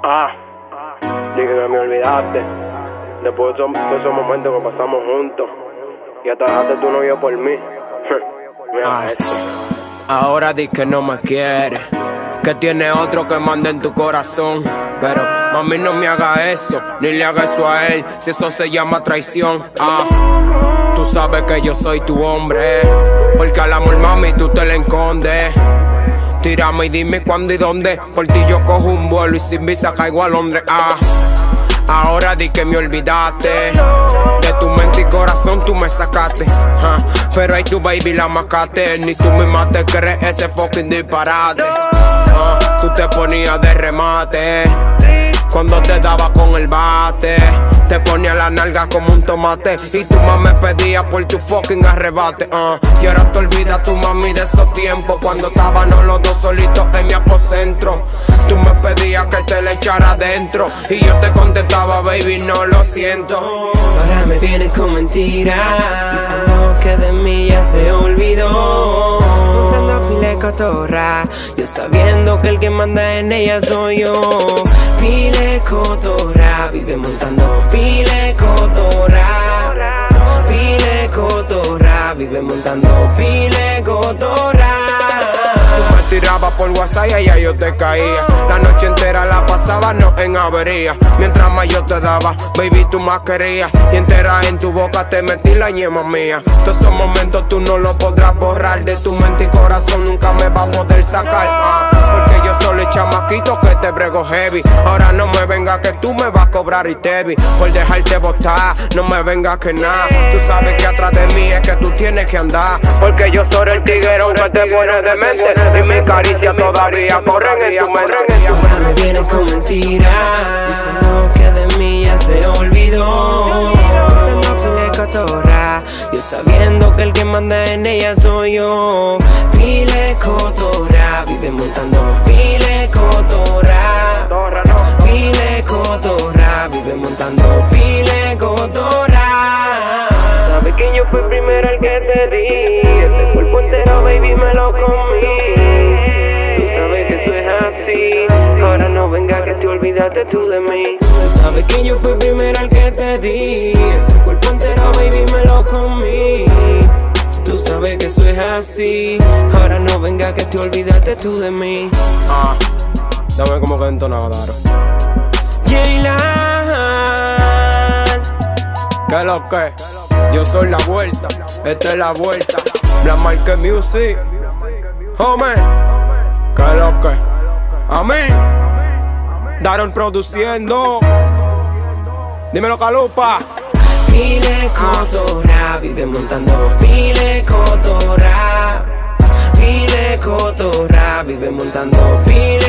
Dije que me olvidaste. Después de esos momentos que pasamos juntos. Y hasta dejaste tu novio por mí. Mira esto. Ahora di que no me quieres, que tiene otro que manda en tu corazón. Pero mami, no me haga eso, ni le haga eso a él, si eso se llama traición. Tú sabes que yo soy tu hombre, porque al amor, mami, tú te le escondes. Tírame y dime cuándo y dónde, por ti yo cojo un vuelo y sin visa caigo a Londres. Ahora di que me olvidaste, de tu mente y corazón tú me sacaste. Pero ahí tu baby la mascaste, ni tú misma te crees ese fucking disparate. Tú te ponías de remate cuando te daba con el bate. Te ponía la nalga como un tomate y tu mamá me pedía por tu fucking arrebate. Y ahora te olvidas tu mami de esos tiempos, cuando estábamos los dos solitos en mi apocentro. Tú me pedías que te le echara adentro y yo te contestaba, baby, no lo siento. Ahora me vienes con mentiras, diciendo que de mí ya se olvidó. Montando pile cotorra, yo sabiendo que el que manda en ella soy yo. Pile cotorra, vive montando pile cotorra. Pile cotorra, vive montando pile cotorra. Tú me tirabas por WhatsApp y allá yo te caía. La noche entera la pasaba, no en avería. Mientras más yo te daba, baby, tú más querías. Y entera en tu boca te metí la ñema mía. Todos esos momentos tú no los podrás borrar. De tu mente y corazón nunca me va a poder sacar. Porque yo soy el chamaquito que te brego heavy. Ahora no me venga que tú me vas a cobrar y te vi por dejarte botar, no me venga que nada. Tú sabes que atrás de mí es que tú tienes que andar, porque yo soy el tiguero que te pone de mente. Y mi caricia todavía corren en tu mente. Ahora me vienes con mentiras, diciendo que de mí ya se olvidó. Montando pile cotorra, yo sabiendo que el que manda en ella soy yo. Pile cotorra, vive montando pile cotorra. Pile cotorra, vive montando pile cotorra. Sabes que yo fui primero el que te di, ese cuerpo entero, baby, me lo comí. Tú sabes que eso es así, ahora no venga que te olvidaste tú de mí. Tú sabes que yo fui primero el que te di, ese cuerpo entero, baby, me lo comí. Tú sabes que eso es así, ahora no venga que te olvidaste tú de mí. Dame como que entonado, Daro. Jaylan, ¿Qué es lo que? Yo soy la vuelta, esta es la vuelta. Black Market Music, homie. ¿Qué es lo que? A mí, Daron produciendo. Dímelo, Calupa. pile cotorra, vive montando pile cotorra. Pile cotorra, vive montando pile